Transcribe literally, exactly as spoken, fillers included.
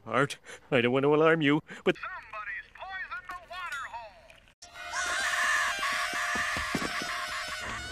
Art, I don't want to alarm you, but